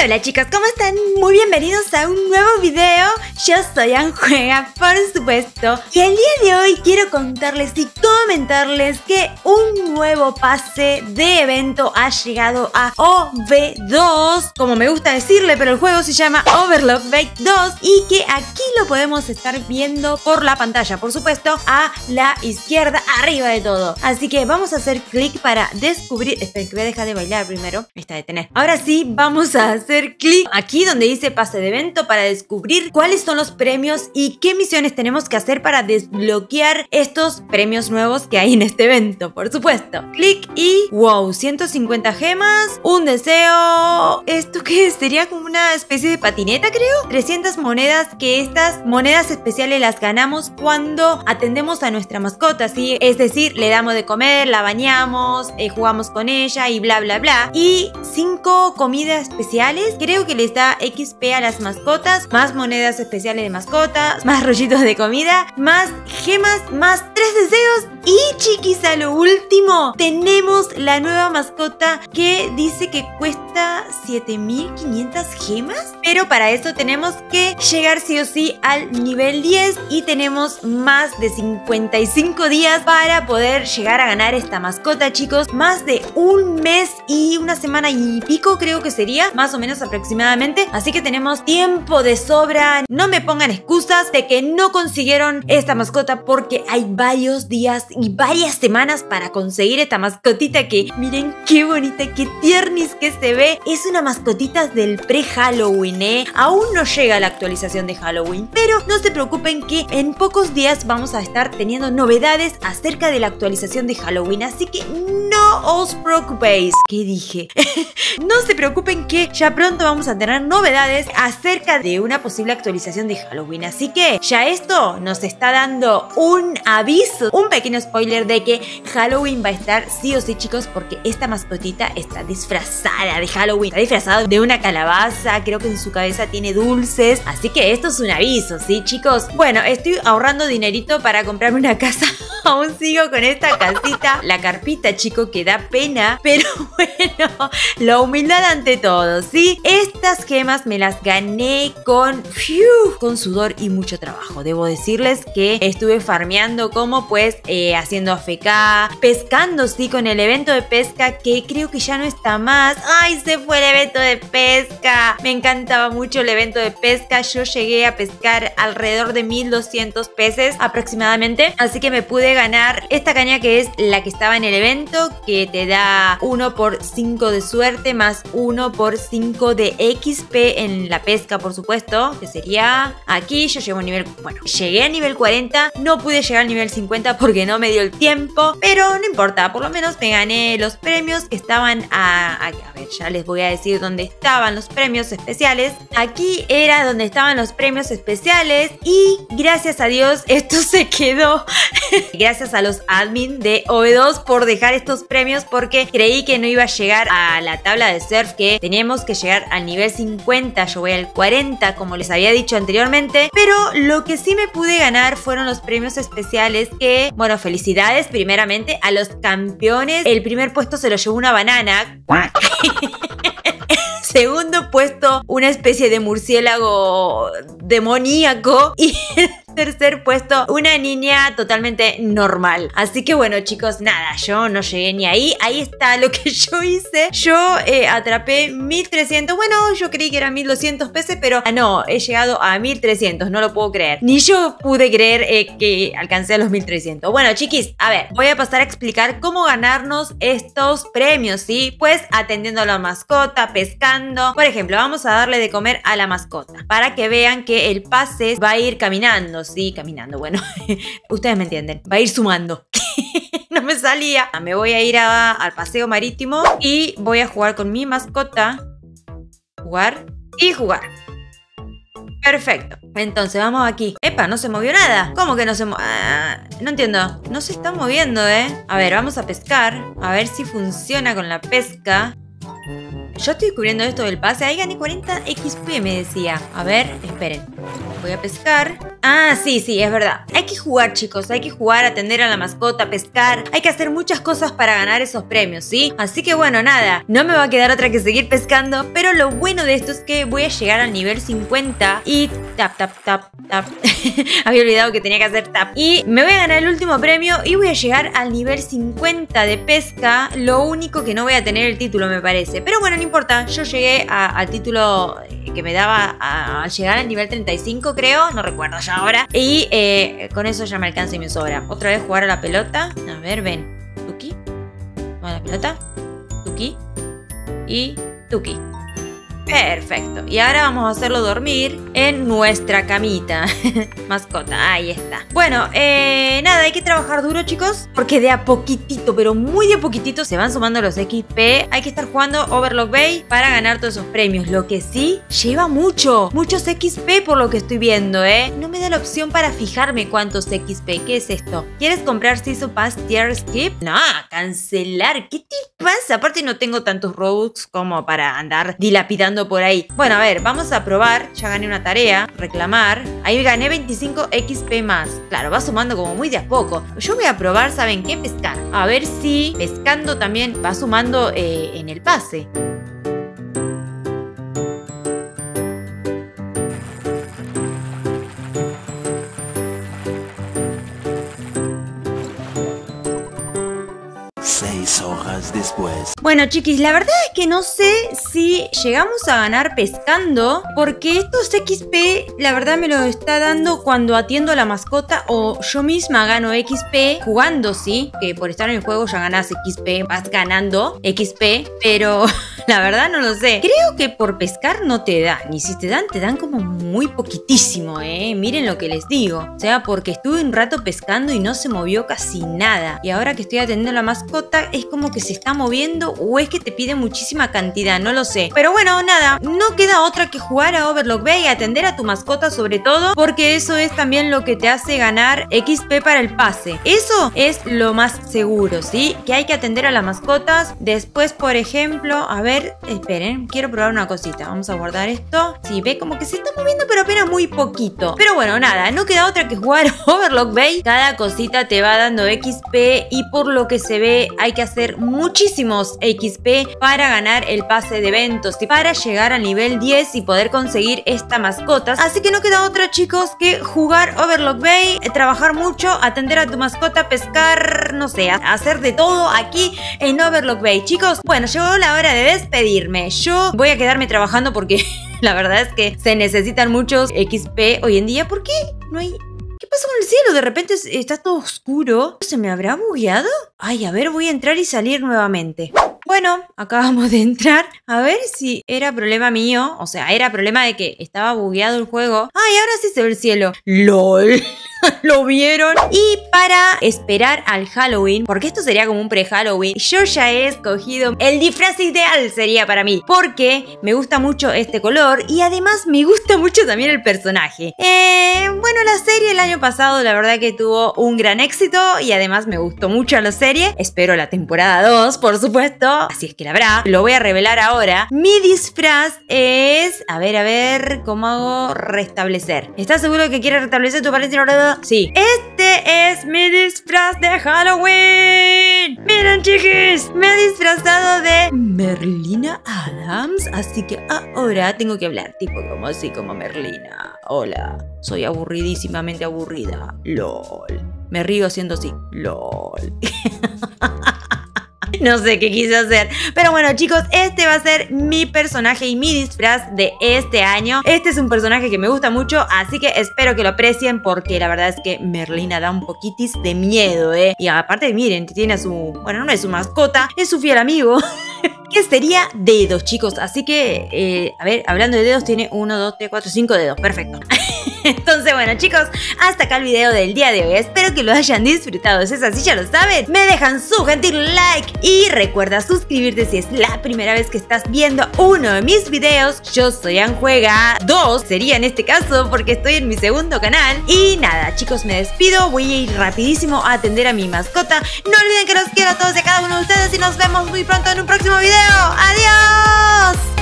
Hola chicos, ¿cómo están? Muy bienvenidos a un nuevo video. Yo soy Anjuega, por supuesto. Y el día de hoy quiero contarles y comentarles que un nuevo pase de evento ha llegado a OV2, como me gusta decirle, pero el juego se llama Overlocked Bait 2 y que aquí lo podemos estar viendo por la pantalla, por supuesto, a la izquierda, arriba de todo. Así que vamos a hacer clic para descubrir... Esperen, que voy a dejar de bailar primero. Está detener. Ahora sí, vamos a hacer clic aquí donde dice pase de evento para descubrir cuáles son los premios y qué misiones tenemos que hacer para desbloquear estos premios nuevos que hay en este evento, por supuesto. Clic y wow, 150 gemas, un deseo. ¿Esto qué es? Sería como una especie de patineta, creo. 300 monedas, que estas monedas especiales las ganamos cuando atendemos a nuestra mascota, ¿sí? Es decir, le damos de comer, la bañamos, jugamos con ella y bla bla bla. Y 5 comidas especiales, creo que les da XP a las mascotas, más monedas especiales de mascotas, más rollitos de comida, más gemas, más 3 deseos. Y chiquis, a lo último tenemos la nueva mascota que dice que cuesta 7500 gemas, pero para eso tenemos que llegar sí o sí al nivel 10 y tenemos más de 55 días para poder llegar a ganar esta mascota, chicos. Más de un mes y una semana y pico creo que sería, más o menos aproximadamente, así que tenemos tiempo de sobra. No me pongan excusas de que no consiguieron esta mascota, porque hay varios días y varias semanas para conseguir esta mascotita que miren qué bonita, qué tiernis que se ve. Es una mascotita del pre-Halloween, aún no llega la actualización de Halloween, pero no se preocupen que en pocos días vamos a estar teniendo novedades acerca de la actualización de Halloween, así que no os preocupéis. ¿Qué dije? No se preocupen que ya pronto vamos a tener novedades acerca de una posible actualización de Halloween, así que ya esto nos está dando un aviso, un pequeño spoiler de que Halloween va a estar sí o sí, chicos, porque esta mascotita está disfrazada de Halloween, está disfrazada de una calabaza, creo que en su cabeza tiene dulces, así que esto es un aviso, ¿sí, chicos? Bueno, estoy ahorrando dinerito para comprarme una casa. Aún sigo con esta casita, la carpita, chico, que da pena, pero bueno, la humildad ante todo, ¿sí? Estas gemas me las gané con sudor y mucho trabajo. Debo decirles que estuve farmeando como pues haciendo AFK, pescando, sí, con el evento de pesca, que creo que ya no está más. ¡Ay, se fue el evento de pesca! Me encantaba mucho el evento de pesca. Yo llegué a pescar alrededor de 1200 peces aproximadamente, así que me pude ganar esta caña que es la que estaba en el evento, que te da 1 por 5 de suerte más 1 por 5 de XP en la pesca, por supuesto, que sería aquí. Yo llego a nivel, bueno, llegué a nivel 40, no pude llegar al nivel 50 porque no me dio el tiempo, pero no importa, por lo menos me gané los premios que estaban a ver, ya les voy a decir dónde estaban los premios especiales. Aquí era donde estaban los premios especiales y gracias a Dios esto se quedó. Gracias a los admin de OV2 por dejar estos premios, porque creí que no iba a llegar a la tabla de surf, que teníamos que llegar al nivel 50, yo voy al 40 como les había dicho anteriormente, pero lo que sí me pude ganar fueron los premios especiales que, bueno, felicidades primeramente a los campeones. El primer puesto se lo llevó una banana. Segundo puesto, una especie de murciélago demoníaco. Y el tercer puesto, una niña totalmente normal. Así que bueno, chicos, nada, yo no llegué ni ahí. Ahí está lo que yo hice. Yo atrapé 1300. Bueno, yo creí que eran 1200 peces, pero no, he llegado a 1300. No lo puedo creer. Ni yo pude creer que alcancé a los 1300. Bueno, chiquis, a ver, voy a pasar a explicar cómo ganarnos estos premios, ¿sí? Pues atendiendo a la mascota, pescando. Por ejemplo, vamos a darle de comer a la mascota para que vean que el pase va a ir caminando, sí, caminando, bueno, ustedes me entienden, va a ir sumando. No me salía. Me voy a ir al paseo marítimo y voy a jugar con mi mascota. Jugar y jugar. Perfecto. Entonces vamos aquí. ¡Epa! No se movió nada. ¿Cómo que no se movió? No entiendo. No se está moviendo, A ver, vamos a pescar. A ver si funciona con la pesca. Yo estoy descubriendo esto del pase. Ahí gané 40 XP, me decía. A ver, esperen. Voy a pescar. Ah, sí, es verdad. Hay que jugar, chicos. Hay que jugar, atender a la mascota, pescar. Hay que hacer muchas cosas para ganar esos premios, ¿sí? Así que bueno, nada. No me va a quedar otra que seguir pescando. Pero lo bueno de esto es que voy a llegar al nivel 50 y tap. Había olvidado que tenía que hacer tap. Y me voy a ganar el último premio y voy a llegar al nivel 50 de pesca. Lo único que no voy a tener el título, me parece. Pero bueno, no importa. Yo llegué al título que me daba al llegar al nivel 35, creo. No recuerdo ya ahora. Y con eso ya me alcanza y me sobra. Otra vez jugar a la pelota. A ver, ven. Tuki. Toma la pelota. Tuki. Y Tuki. Perfecto. Y ahora vamos a hacerlo dormir en nuestra camita. Mascota, ahí está. Bueno, nada, hay que trabajar duro, chicos, porque de a poquitito, pero muy de a poquitito se van sumando los XP. Hay que estar jugando Overlock Bay para ganar todos esos premios. Lo que sí, lleva muchos XP por lo que estoy viendo, No me da la opción para fijarme cuántos XP. ¿Qué es esto? ¿Quieres comprar Season Pass Tier Skip? No, cancelar. ¿Qué te pasa? Aparte no tengo tantos Robux como para andar dilapidando por ahí. Bueno, a ver, vamos a probar. Ya gané una tarea, reclamar. Ahí gané 25 XP más. Claro, va sumando como muy de a poco. Yo voy a probar, ¿saben qué? Pescar. A ver si pescando también va sumando en el pase. Horas después. Bueno, chiquis, la verdad es que no sé si llegamos a ganar pescando, porque estos XP, la verdad me lo está dando cuando atiendo a la mascota o yo misma gano XP jugando, sí, que por estar en el juego ya ganas XP, vas ganando XP, pero la verdad no lo sé. Creo que por pescar no te dan, y si te dan como muy poquitísimo, miren lo que les digo. O sea, porque estuve un rato pescando y no se movió casi nada, y ahora que estoy atendiendo a la mascota es como que se está moviendo o es que te pide muchísima cantidad, no lo sé. Pero bueno, nada, no queda otra que jugar a Overlock Bay y atender a tu mascota sobre todo, porque eso es también lo que te hace ganar XP para el pase. Eso es lo más seguro, ¿sí? Que hay que atender a las mascotas. Después, por ejemplo, a ver, esperen, quiero probar una cosita. Vamos a guardar esto. Sí, ve como que se está moviendo, pero apenas muy poquito. Pero bueno, nada, no queda otra que jugar Overlock Bay. Cada cosita te va dando XP y por lo que se ve hay que hacer muchísimos XP para ganar el pase de eventos y para llegar al nivel 10 y poder conseguir esta mascota. Así que no queda otra, chicos, que jugar Overlock Bay, trabajar mucho, atender a tu mascota, pescar, no sé, hacer de todo aquí en Overlock Bay. Chicos, bueno, llegó la hora de despedirme. Yo voy a quedarme trabajando porque la verdad es que se necesitan muchos XP hoy en día. ¿Por qué no hay...? ¿Qué pasa con el cielo? De repente está todo oscuro. ¿Se me habrá bugueado? Ay, a ver, voy a entrar y salir nuevamente. Bueno, acabamos de entrar. A ver si era problema mío. O sea, era problema de que estaba bugueado el juego. Ay, ahora sí se ve el cielo. ¡Lol! ¿Lo vieron? Y para esperar al Halloween, porque esto sería como un pre-Halloween, yo ya he escogido el disfraz ideal sería para mí, porque me gusta mucho este color y además me gusta mucho también el personaje. Bueno, la serie el año pasado la verdad que tuvo un gran éxito y además me gustó mucho la serie. Espero la temporada 2, por supuesto, así es que la habrá. Lo voy a revelar ahora. Mi disfraz es... A ver, ¿cómo hago restablecer? ¿Estás seguro que quieres restablecer tu apariencia? Sí. Este es mi disfraz de Halloween. Miren, chiquis, me he disfrazado de Merlina Adams, así que ahora tengo que hablar tipo como así, como Merlina. Hola, soy aburridísimamente aburrida. LOL. Me río haciendo así. LOL. No sé qué quise hacer. Pero bueno, chicos, este va a ser mi personaje y mi disfraz de este año. Este es un personaje que me gusta mucho, así que espero que lo aprecien porque la verdad es que Merlina da un poquitis de miedo, Y aparte, miren, tiene a su... Bueno, no es su mascota, es su fiel amigo. Que sería dedos, chicos. Así que, a ver, hablando de dedos, tiene 1, 2, 3, 4, 5 dedos. Perfecto. Entonces, bueno, chicos, hasta acá el video del día de hoy. Espero que lo hayan disfrutado. Si es así, ya lo saben, me dejan su gentil like. Y recuerda suscribirte si es la primera vez que estás viendo uno de mis videos. Yo soy Anjuega. 2 sería en este caso porque estoy en mi segundo canal. Y nada, chicos, me despido. Voy a ir rapidísimo a atender a mi mascota. No olviden que los quiero a todos y a cada uno de ustedes. Y nos vemos muy pronto en un próximo video. ¡Adiós!